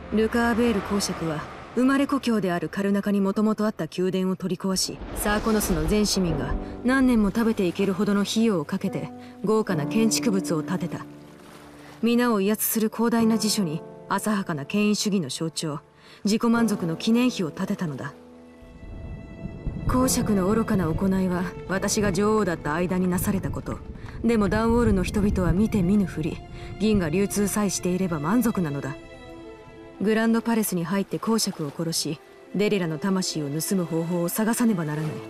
ルカ・アベール公爵は生まれ故郷であるカルナカにもともとあった宮殿を取り壊し、サーコノスの全市民が何年も食べていけるほどの費用をかけて豪華な建築物を建てた。皆を威圧する広大な辞書に浅はかな権威主義の象徴、自己満足の記念碑を建てたのだ。公爵の愚かな行いは私が女王だった間になされたこと。でもダンウォールの人々は見て見ぬふり、銀が流通さえしていれば満足なのだ。グランドパレスに入って公爵を殺し、デリラの魂を盗む方法を探さねばならない。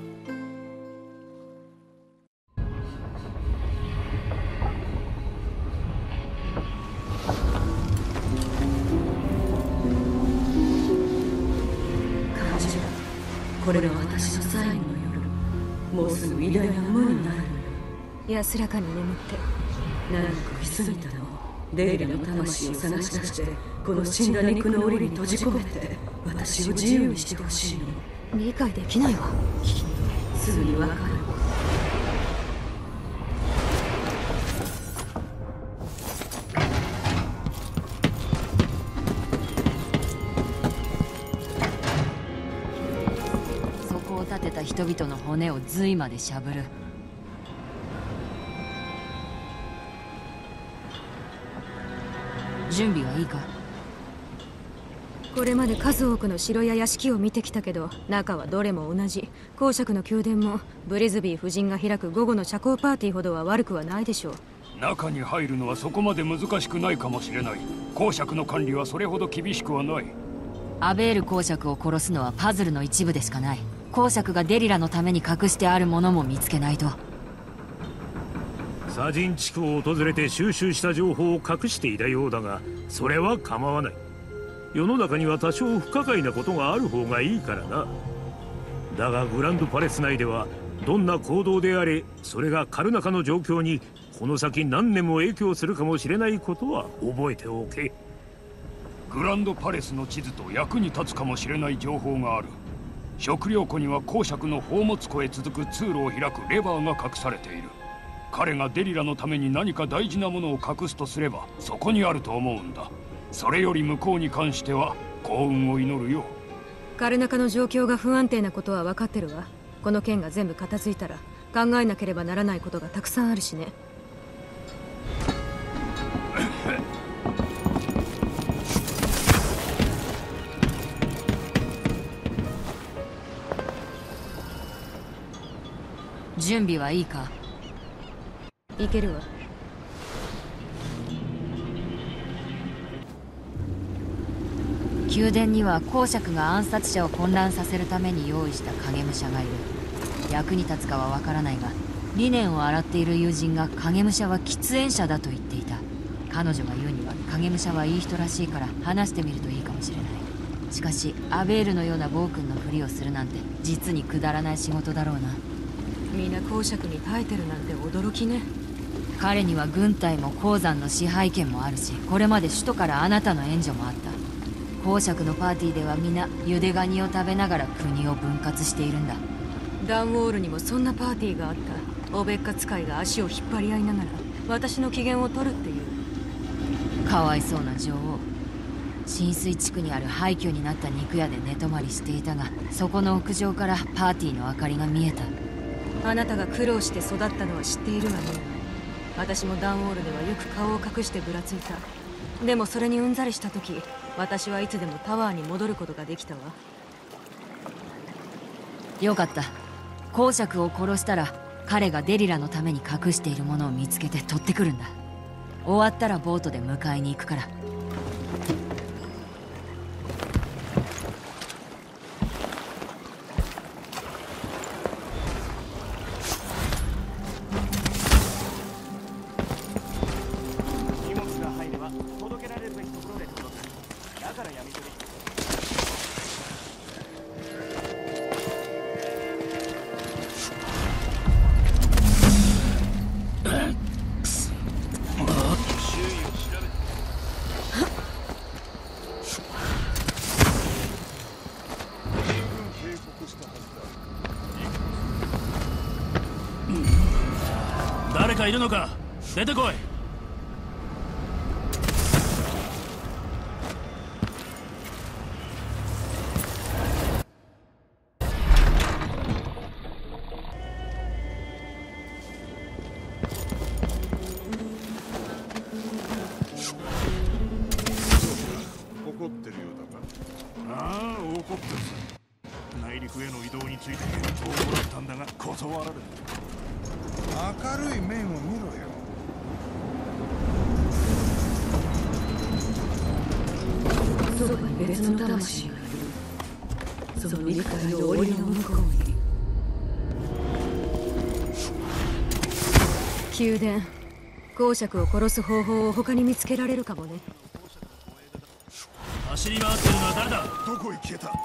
感じる。これが私の最後の夜。もうすぐ偉大な無になるのよ。 安らかに眠って。 長く潜みたの。デリラの魂を探し出して、この死んだ肉の檻に閉じ込めて、私を自由にしてほしいの。 理解できないわ。 きっとすぐにわかる。 そこを建てた人々の骨を髄までしゃぶる。準備はいいか？ これまで数多くの城や屋敷を見てきたけど、中はどれも同じ。公爵の宮殿もブリズビー夫人が開く午後の社交パーティーほどは悪くはないでしょう。 中に入るのはそこまで難しくないかもしれない。公爵の管理はそれほど厳しくはない。 アベール公爵を殺すのはパズルの一部でしかない。公爵がデリラのために隠してあるものも見つけないと。 サジン地区を訪れて収集した情報を隠していたようだが、それは構わない。世の中には多少不可解なことがある方がいいからな。だがグランドパレス内ではどんな行動であれ、それがカルナカの状況にこの先何年も影響するかもしれないことは覚えておけ。 グランドパレスの地図と役に立つかもしれない情報がある。食料庫には公爵の宝物庫へ続く通路を開くレバーが隠されている。彼がデリラのために何か大事なものを隠すとすればそこにあると思うんだ。それより向こうに関しては幸運を祈るよ。 カルナカの状況が不安定なことは分かってるわ。この件が全部片付いたら考えなければならないことがたくさんあるしね。 準備はいいか？ いけるわ。 宮殿には公爵が暗殺者を混乱させるために用意した影武者がいる。役に立つかはわからないが、理念を洗っている友人が影武者は喫煙者だと言っていた。彼女が言うには影武者はいい人らしいから話してみるといいかもしれない。しかしアベールのような暴君のふりをするなんて実にくだらない仕事だろうな。 みんな公爵に耐えてるなんて驚きね。 彼には軍隊も鉱山の支配権もあるし、これまで首都からあなたの援助もあった。公爵のパーティーでは皆ゆでガニを食べながら国を分割しているんだ。 ダンウォールにもそんなパーティーがあった。おべっか使いが足を引っ張り合いながら私の機嫌を取るっていう。 かわいそうな女王。浸水地区にある廃墟になった肉屋で寝泊まりしていたが、そこの屋上からパーティーの明かりが見えた。 あなたが苦労して育ったのは知っているわね。私もダンウォールではよく顔を隠してぶらついた。でもそれにうんざりした時、私はいつでもタワーに戻ることができたわ。 よかった。公爵を殺したら彼がデリラのために隠しているものを見つけて取ってくるんだ。終わったらボートで迎えに行くから。 誰かいるのか？出てこい。 怒ってるようだが。 ああ、怒ってるさ。内陸への移動について検討をもらったんだが断られた。 明るい面を見ろよ。 そばに別の魂がいる。その肉体の檻の向こうに。 宮殿、公爵を殺す方法を他に見つけられるかもね。 走り回ってるのは誰だ？ どこへ消えた？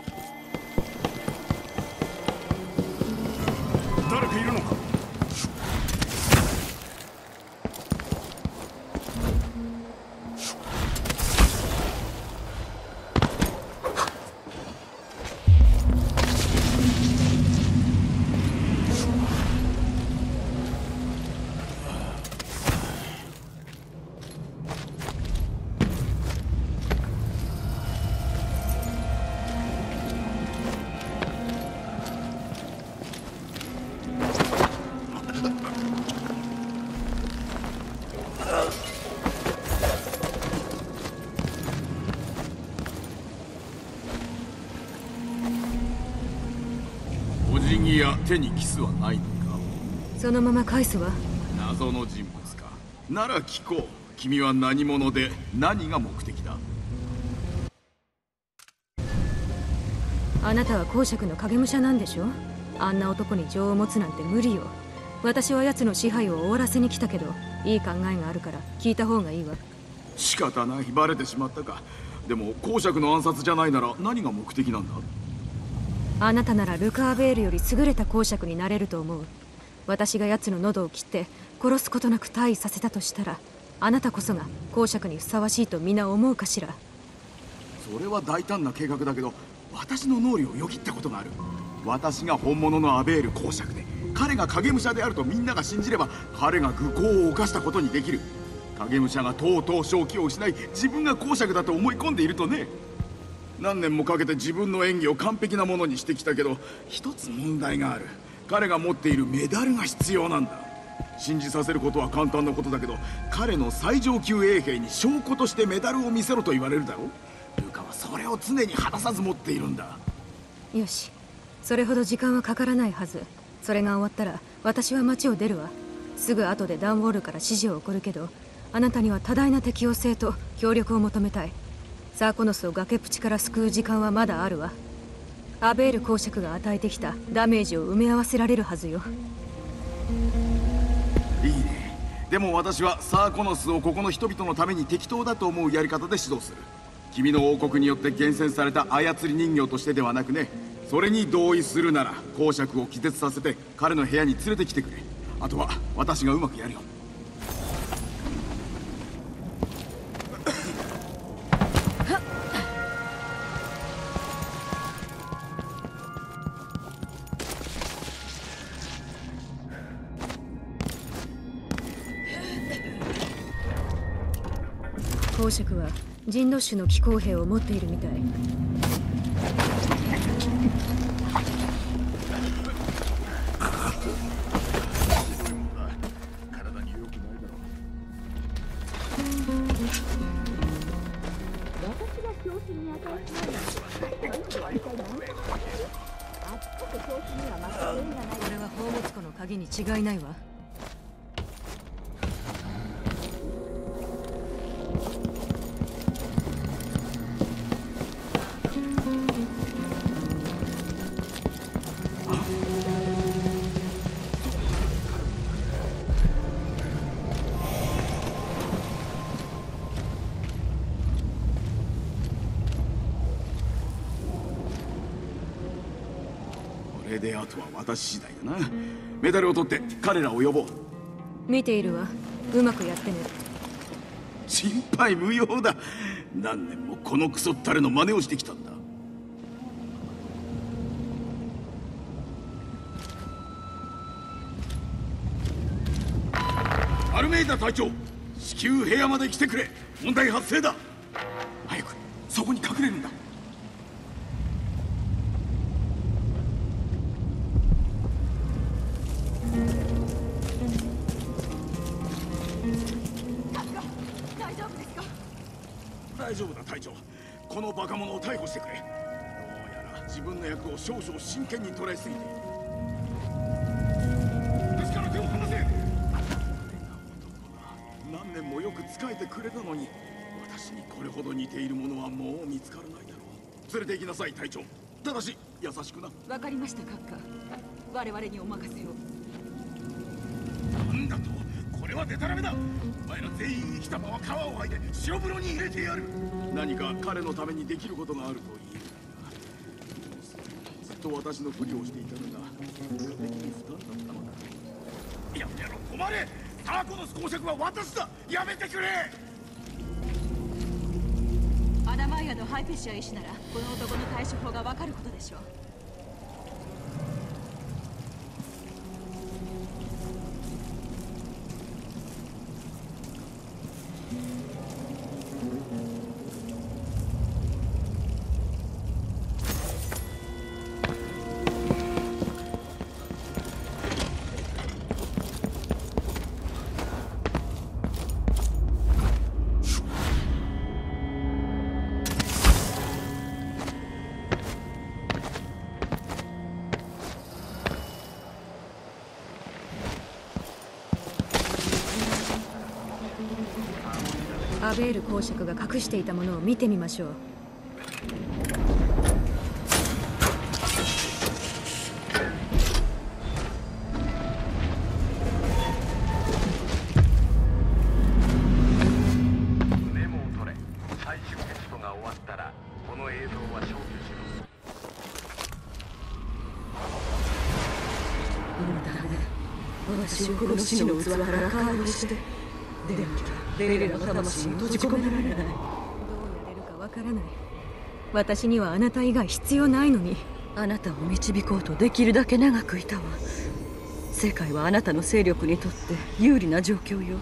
誰かいるのか？ お辞儀や手にキスはないのか？ そのまま返すわ。 謎の人物か。なら聞こう。君は何者で何が目的だ？ あなたは公爵の影武者なんでしょ。あんな男に情を持つなんて無理よ。私は奴の支配を終わらせに来たけど、いい考えがあるから聞いた方がいいわ。 仕方ない。バレてしまったか。でも公爵の暗殺じゃないなら何が目的なんだ？ あなたならルカーベールより優れた公爵になれると思う。私が奴の喉を切って殺すことなく退位させたとしたら、あなたこそが公爵にふさわしいと皆思うかしら。 それは大胆な計画だけど、私の脳裏をよぎったことがある。私が本物のアベール公爵で、彼が影武者であるとみんなが信じれば、彼が愚行を犯したことにできる。影武者がとうとう正気を失い、自分が公爵だと思い込んでいるとね。何年もかけて自分の演技を完璧なものにしてきたけど、一つ問題がある。彼が持っているメダルが必要なんだ。信じさせることは簡単なことだけど、彼の最上級衛兵に証拠としてメダルを見せろと言われるだろう。ルカはそれを常に離さず持っているんだ。 よし、それほど時間はかからないはず。それが終わったら私は町を出るわ。すぐ後でダンウォールから指示を送るけど、あなたには多大な適応性と協力を求めたい。サーコノスを崖っぷちから救う時間はまだあるわ。アベール公爵が与えてきたダメージを埋め合わせられるはずよ。 いいね。でも私はサーコノスをここの人々のために適当だと思うやり方で指導する。君の王国によって厳選された操り人形としてではなくね。それに同意するなら公爵を気絶させて彼の部屋に連れてきてくれ。あとは私がうまくやるよ。 公爵は人ドッシュの騎行兵を持っているみたい。これは宝物庫の鍵に違いないわ。 これであとは私次第だな。メダルを取って彼らを呼ぼう。 見ているわ。うまくやってね。 心配無用だ。何年もこのクソったれの真似をしてきたんだ。アルメイダ隊長、至急部屋まで来てくれ。問題発生だ。早くそこに隠れるんだ。大丈夫だ隊長。 このバカ者を逮捕してくれ。どうやら自分の役を少々真剣に捉えすぎている。私から手を離せ。何年もよく仕えてくれたのに、私にこれほど似ている者はもう見つからないだろう。連れて行きなさい隊長。ただし優しくな。 わかりました閣下。我々にお任せを。 なんだと、これはデタラメだ。お前ら全員生きたまま皮を剥いで塩風呂に入れてやる。 何か彼のためにできることがあるといい。ずっと私のふりをしていたのが結果的に負担だったのだ。 やめろ、止まれ。サーコノス公爵は私だ。やめてくれ。 アダマイアのハイペシア医師ならこの男の対処法がわかることでしょう。 アベール公爵が隠していたものを見てみましょう。 メモを取れ。最終テストが終わったらこの映像は消去しろ。 もうダメ。私をこの死の器から解放して。でなきゃデレの魂に閉じ込められない。 どうやれるかわからない。私にはあなた以外必要ないのに。 あなたを導こうとできるだけ長くいたわ。世界はあなたの勢力にとって有利な状況よ。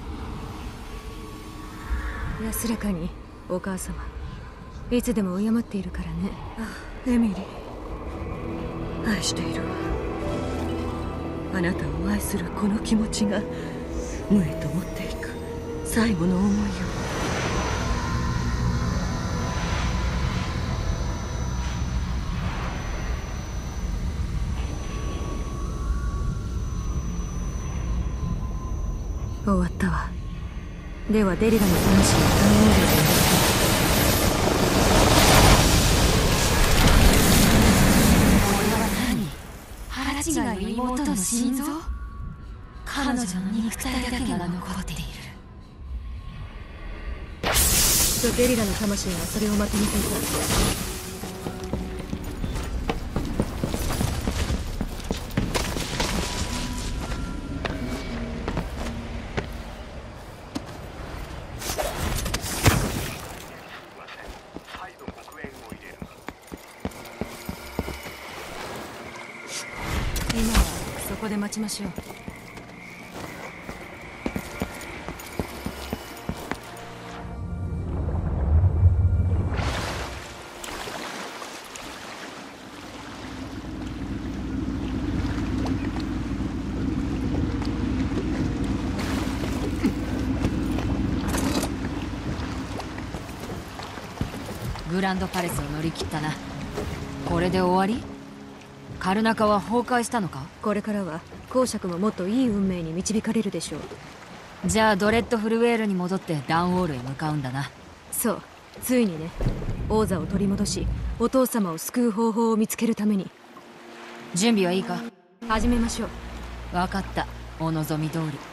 安らかに、お母様。いつでも敬っているからね。 エミリー、愛しているわ。あなたを愛するこの気持ちが無へと持っていく最後の思いよ。 終わったわ。ではデリラの魂を堪能で。 腹違いの妹の心臓？彼女の肉体だけが残っている。 デリラの魂がそれをまとめていた。今はそこで待ちましょう。 グランドパレスを乗り切ったな。これで終わり？カルナカは崩壊したのか？ これからは公爵ももっといい運命に導かれるでしょう。 じゃあドレッドフルウェールに戻ってダンウォールへ向かうんだな。 そう、ついにね。王座を取り戻し、お父様を救う方法を見つけるために。 準備はいいか？ 始めましょう。 分かった。お望み通り。